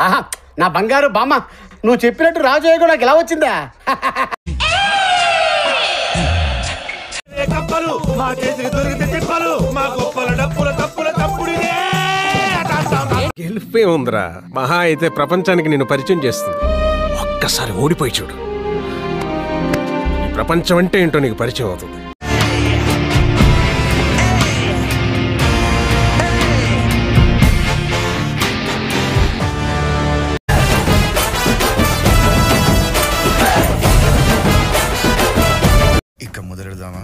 ఆహా నా బంగారు బామ్మ, నువ్వు చెప్పినట్టు రాజు కూడా నాకు ఎలా వచ్చిందా? గెలిపే ఉందిరా, మహా అయితే ప్రపంచానికి నేను పరిచయం చేస్తుంది. ఒక్కసారి ఓడిపోయి చూడు, ఈ ప్రపంచం అంటే ఏంటో నీకు పరిచయం అవుతుంది. ఇక మొదలెడదామా?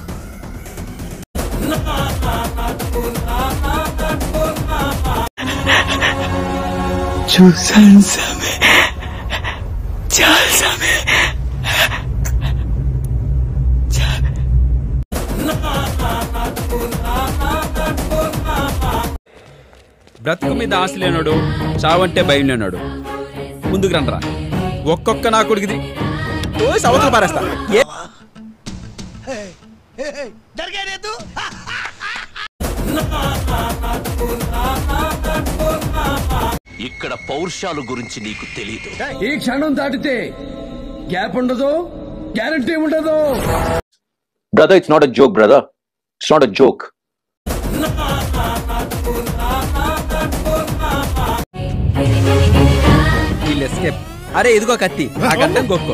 బ్రతుకు మీద ఆశ లేనాడు, చావంటే భయం లేనాడు. ముందుకు రండ్రా, ఒక్కొక్క నా కొడుకుది సవతలు పారేస్తా. ఇక్కడ పౌరుషాలు గురించి నీకు తెలీదు. ఈ క్షణం దాటితే గ్యాప్ ఉండదు, గ్యారంటీ ఉండదు. Brother, it's not a joke brother, it's not a joke. అరే ఇదిగో కత్తి, ఆ గడ్డం గొక్కో.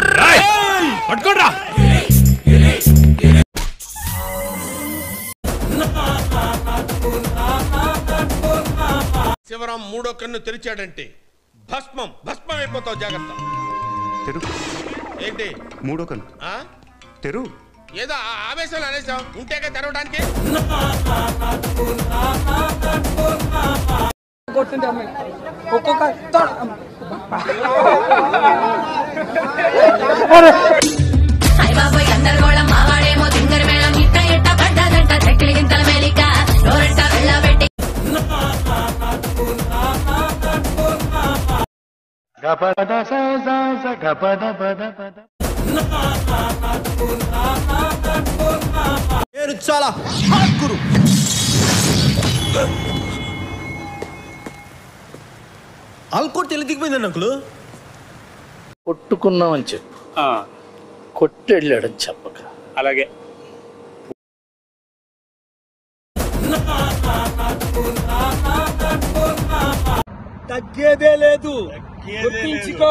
శివరాం మూడో కన్ను తెరిచాడంటే భస్మం భస్మం అయిపోతావు, జాగ్రత్త. ఏంటి మూడో కన్ను తెరు? ఏదో ఆవేశాలు అనేసాం, ఉంటేగా తెరవడానికి. చాలా గురు ఆల్కోట్ తెలి దిగిపోయిందండి అంకులు. కొట్టుకున్నామని చెప్పు, కొట్టెళ్ళాడని చెప్పక. అలాగే తగ్గేదే లేదు, గుర్తించుకో.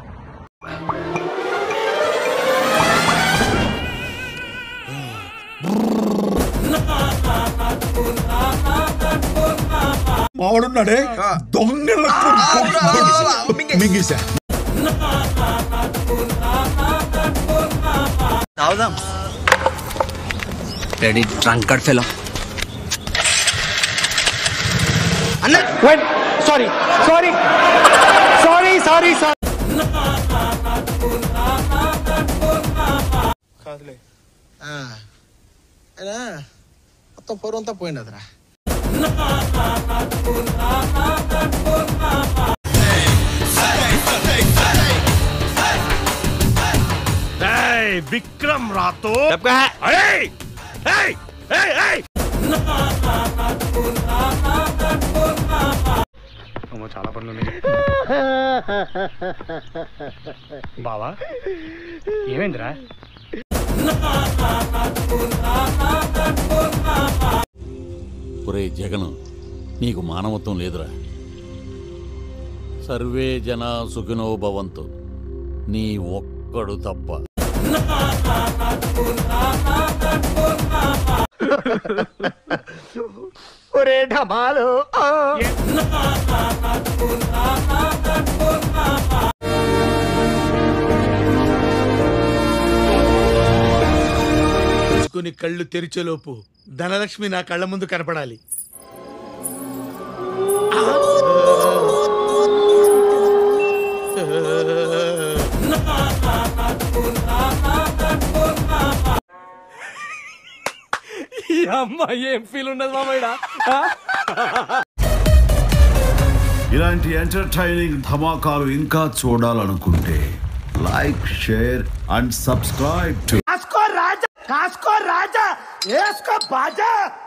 మావాడున్నాడే దొంగల మింగేశా. Ready drunkard fellow. అన్న sorry sorry sorry sorry sorry కాదులే, మొత్తం పొరంతా పోయింది అదరా. విక్రమ్ రాతో చాలా పనులు బావా. ఏమైందిరా? ఒరే జగను, నీకు మానవత్వం లేదురా. సర్వే జన సుఖినో భవంతు, నీ ఒక్కడు తప్ప. ఒరే ఢమాలు, కళ్ళు తెరిచేలోపు ధనలక్ష్మి నా కళ్ళ ముందు కనపడాలి. ఈ అమ్మాయి ఏం ఫీల్ ఉండదు మామయ్య. ఇలాంటి ఎంటర్టైనింగ్ ధమాకాలు ఇంకా చూడాలనుకుంటే like, share and subscribe to కాస్కో రాజా, కాస్కో రాజా, ఏస్కో బాజా.